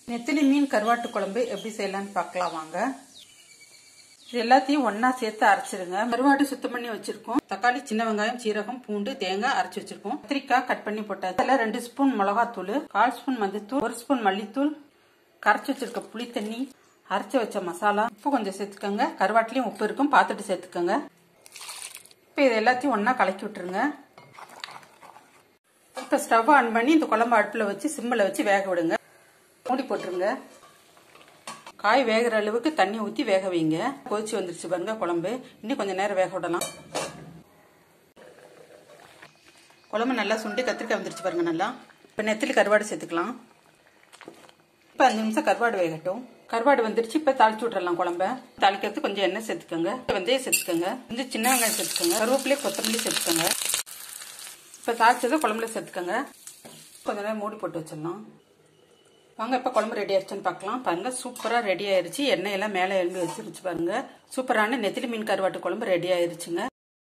நெத்திலி மீன் கருவாட்டு குழம்பு எப்படி செய்யலாம்னு பார்க்கலாம் வாங்க. இது எல்லாத்தையும் ஒண்ணா சேர்த்து அரைச்சிருங்க. கருவாட்டு சுத்தம் பண்ணி வச்சிருக்கோம். தக்காளி, சின்ன வெங்காயம், சீரகம், பூண்டு, தேங்காய் அரைச்சி வச்சிருக்கோம். கத்திரிக்காய் கட் பண்ணி போட்டாச்சு. அதில் 2 ஸ்பூன் மிளகாத்தூள், 1/4 ஸ்பூன் மஞ்சத்தூள், 1 ஸ்பூன் மல்லித்தூள், கரைச்சி வச்சிருக்க புளி தண்ணி, அரைச்சி வச்ச மசாலா, உப்பு கொஞ்சம் சேர்த்துக்கோங்க. கருவாட்டிலையும் உப்பு இருக்கும், பார்த்துட்டு சேர்த்துக்கோங்க. இப்போ இது எல்லாத்தையும் ஒண்ணா கலக்கி விட்டுருங்க. இப்போ ஸ்டவ் ஆன் பண்ணி இந்த குழம்பு அடுப்பில் வச்சு சிம்மில் வச்சு வேக விடுங்க. மூடி போட்டுருங்க. காய் வேகிற அளவுக்கு தண்ணி ஊற்றி வேக வைங்க. கொதிச்சு வந்துருச்சு பாருங்க குழம்பு. இன்னும் கொஞ்சம் நேரம் வேக விடலாம். குழம்பு நல்லா சுண்டி கத்திரிக்காய் வந்துருச்சு பாருங்க நல்லா. இப்போ நெத்திலி கருவாடு சேர்த்துக்கலாம். இப்போ 5 நிமிஷம் கருவாடு வேகட்டும். கருவாடு வந்துருச்சு. இப்போ தாளிச்சு விட்டுறலாம் குழம்ப. தாளிக்கிறதுக்கு கொஞ்சம் எண்ணெய் சேர்த்துக்கோங்க, வெந்தயம் சேர்த்துக்கோங்க, கொஞ்சம் சின்ன வெங்காயம் சேர்த்துக்கோங்க, கருவேப்பிலை, கொத்தமல்லி சேர்த்துக்கோங்க. இப்போ தாளிச்சதை குழம்புல சேர்த்துக்கோங்க. கொஞ்ச நேரம் மூடி போட்டு வச்சிடலாம் வாங்க. இப்போ குழம்பு ரெடி ஆயிடுச்சுன்னு பார்க்கலாம். பாருங்க சூப்பராக ரெடி ஆயிடுச்சு. எண்ணெய் எல்லாம் மேலே எழும்பி வச்சிருச்சு பாருங்க. சூப்பரான நெத்திலி மீன் கருவாட்டு குழம்பு ரெடி ஆயிடுச்சுங்க.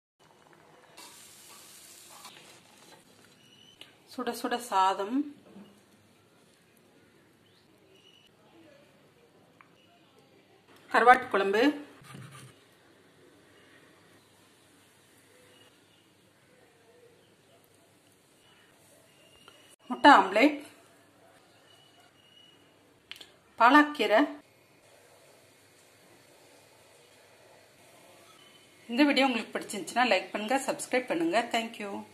சுட சுட சாதம், கருவாட்டு குழம்பு, முட்டை ஆம்லேட், பாலாக்கீரை. இந்த வீடியோ உங்களுக்கு பிடிச்சிருந்துச்சுன்னா லைக் பண்ணுங்க, சப்ஸ்கிரைப் பண்ணுங்க. தேங்க்யூ.